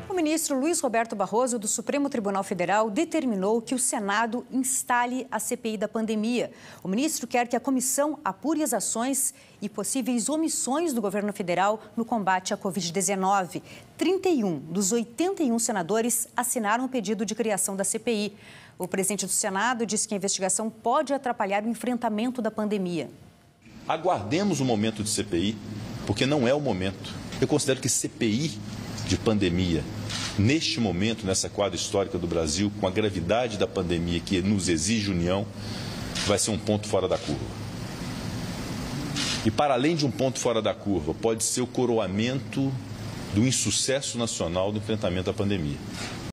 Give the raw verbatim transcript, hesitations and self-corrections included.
O ministro Luiz Roberto Barroso, do Supremo Tribunal Federal, determinou que o Senado instale a C P I da pandemia. O ministro quer que a comissão apure as ações e possíveis omissões do governo federal no combate à covid dezenove. trinta e um dos oitenta e um senadores assinaram o pedido de criação da C P I. O presidente do Senado disse que a investigação pode atrapalhar o enfrentamento da pandemia. Aguardemos o momento de C P I, porque não é o momento. Eu considero que C P I de pandemia, neste momento, nessa quadra histórica do Brasil, com a gravidade da pandemia que nos exige união, vai ser um ponto fora da curva. E para além de um ponto fora da curva, pode ser o coroamento do insucesso nacional do enfrentamento à pandemia.